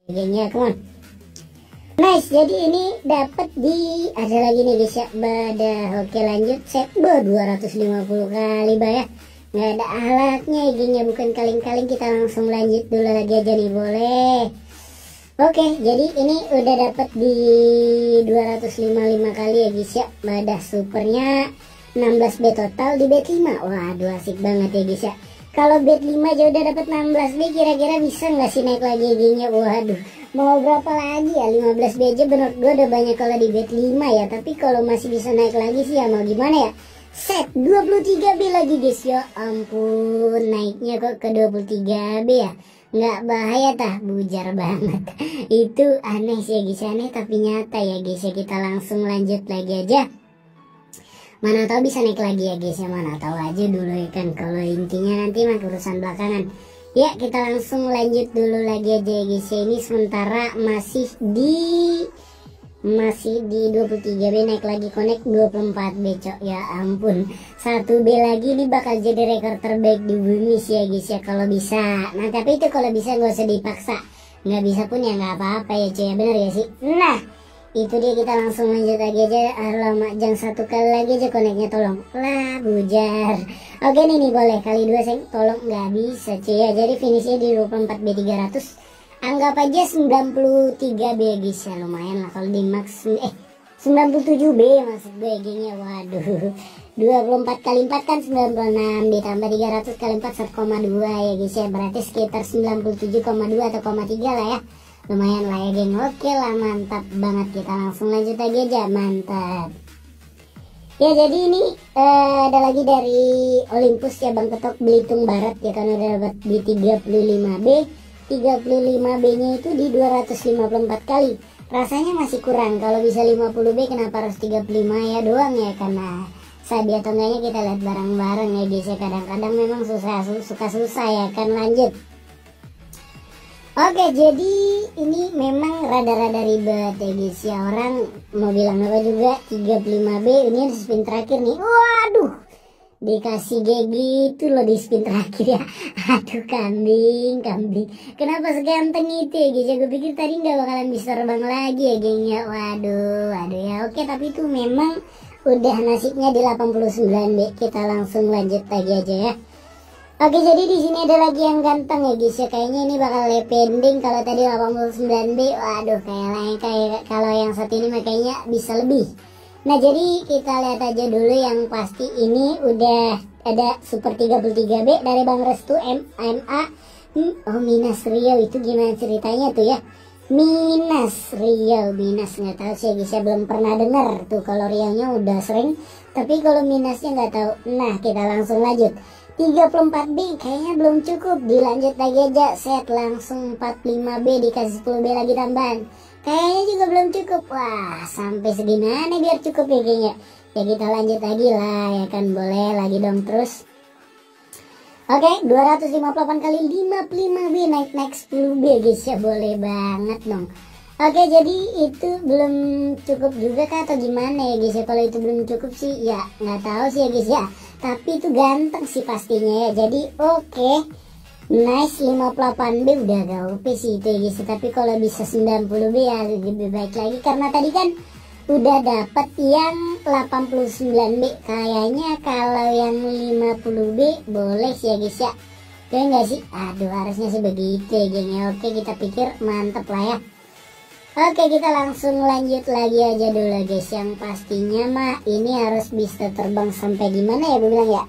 Gengnya, come on. Nice, jadi ini dapat di ada lagi nih guys ya. Oke lanjut set 250 kali ya. Nggak ada alatnya gengnya, bukan kaleng-kaleng. Kita langsung lanjut dulu lagi aja nih, boleh. Oke, jadi ini udah dapat di 255 kali ya guys ya. Badah supernya 16 B total di bet 5. Waduh, asik banget ya guys ya. Kalau bet 5 aja udah dapat 16 B, kira-kira bisa nggak sih naik lagi gengnya? Waduh, mau berapa lagi ya? 15 B aja menurut gue udah banyak kalau di bet 5 ya. Tapi kalau masih bisa naik lagi sih ya mau gimana ya. Set 23 B lagi guys ya. Ampun, naiknya kok ke 23 B ya. Nggak bahaya tah, bujar banget. Itu aneh sih ya guys, aneh tapi nyata ya guys ya. Kita langsung lanjut lagi aja. Mana tahu bisa naik lagi ya guys ya, mana tahu aja dulu ya kan. Kalau intinya nanti mah urusan belakangan. Ya kita langsung lanjut dulu lagi aja ya guys ya. Ini sementara masih di 23 B, naik lagi connect 24 B cok. Ya ampun, 1 B lagi ini bakal jadi rekor terbaik di bumi sih ya guys ya kalau bisa. Nah tapi itu kalau bisa gak usah dipaksa, nggak bisa pun ya nggak apa-apa ya cuy ya, bener ya sih. Nah itu dia, kita langsung lanjut lagi aja. Alamak, jangan 1 kali lagi aja connectnya, tolong lah bujar. Oke nih boleh kali 2 sayang, tolong. Nggak bisa cuy ya, jadi finishnya di 24 B 300. Anggap aja 93 B guys ya, lumayan lah kalau di max 97 B maksud gue gengnya. Waduh, 24 kali 4 kan 96, ditambah 300 kali 4 1,2 ya guys ya, berarti sekitar 97,2 atau 0,3 lah ya. Lumayan lah ya geng. Oke lah, mantap banget. Kita langsung lanjut lagi aja, mantap. Ya jadi ini ada lagi dari Olympus ya, Bang Ketok Belitung Barat ya, kan udah dapat di 35 B. 35 B nya itu di 254 kali. Rasanya masih kurang, kalau bisa 50 B kenapa harus 35 ya doang ya, karena sabi atau enggaknya kita lihat bareng-bareng ya guys ya. Kadang-kadang memang suka susah ya kan. Lanjut. Oke, jadi ini memang rada-rada ribet ya guys ya. Orang mau bilang apa juga, 35 B ini harus spin terakhir nih. Waduh, dikasih kayak gitu loh di spin terakhir ya. Aduh, kambing. Kenapa seganteng itu ya guys ya. Gue pikir tadi nggak bakalan bisa terbang lagi ya gengnya. Waduh ya. Oke, tapi itu memang udah nasibnya di 89 B. Kita langsung lanjut lagi aja ya. Oke, jadi di sini ada lagi yang ganteng ya guys ya. Kayaknya ini bakal pending. Kalau tadi 89 B, waduh kayak kalau yang satu ini makanya bisa lebih. Nah jadi kita lihat aja dulu yang pasti ini udah ada super 33 B dari Bang Restu MA. Oh, Minas Riau itu gimana ceritanya tuh ya? Minas Riau, nggak tahu sih guys ya, belum pernah dengar tuh. Kalau Riau-nya udah sering, tapi kalau Minasnya nggak tahu. Nah kita langsung lanjut. 34 B kayaknya belum cukup, dilanjut lagi aja. Set langsung 45 B dikasih 10 B lagi tambahan. Kayaknya juga belum cukup. Wah, sampai segimana biar cukup ya kayaknya. Ya kita lanjut lagi lah ya kan, boleh lagi dong terus. Oke, 258 kali 55 B naik 10 B guys ya, boleh banget dong. Oke, jadi itu belum cukup juga kah atau gimana ya guys ya? Kalau itu belum cukup sih ya nggak tahu sih ya guys ya. Tapi itu ganteng sih pastinya ya. Jadi oke. Nice, 58 B udah gak OP sih itu ya guys. Tapi kalau bisa 90 B ya lebih baik lagi, karena tadi kan udah dapat yang 89 B. Kayaknya kalau yang 50 B boleh sih ya guys ya. Oke nggak sih? Aduh, harusnya sih begitu ya gengnya. Oke, kita pikir mantep lah ya. Oke, kita langsung lanjut lagi aja dulu guys. Yang pastinya mah ini harus bisa terbang sampai gimana ya gue bilang ya,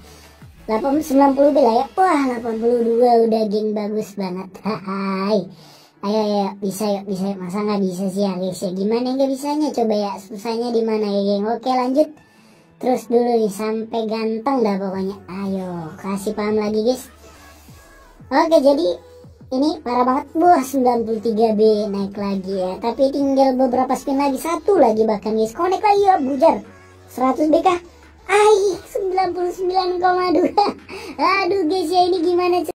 90 B lah ya. Wah, 82 udah geng, bagus banget. Hai. Ayo bisa yuk. Masa nggak bisa sih ya guys ya? Gimana nggak bisanya, coba ya, susahnya di mana ya geng. Oke lanjut terus dulu nih sampai ganteng dah pokoknya. Ayo kasih paham lagi guys. Oke, jadi ini parah banget. Wah, 93 B naik lagi ya. Tapi tinggal beberapa spin lagi, satu lagi bahkan guys. Connect lagi ya, bujar. 100 B kah? 99,2. Aduh guys ya, ini gimana